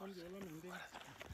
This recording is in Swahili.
คนเยอะแล้วหนึ่งเด้ง